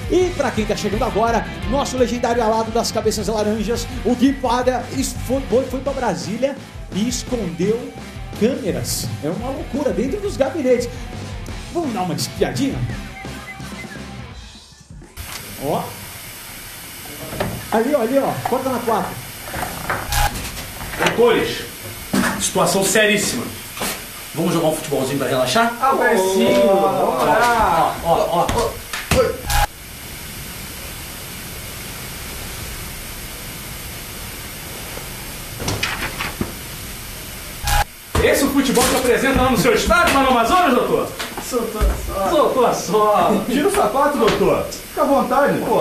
E pra quem tá chegando agora, nosso legendário alado das cabeças laranjas, o Gui Pada, foi pra Brasília e escondeu câmeras. É uma loucura dentro dos gabinetes. Vamos dar uma espiadinha? Ó. Ali, ó. Corta na 4. Doutores, situação seríssima. Vamos jogar um futebolzinho pra relaxar? Sim, Ó. Esse é o futebol que apresenta lá no seu estado, lá no Amazonas, doutor? Soltou a sola. Tira o sapato, doutor. Fica à vontade, pô.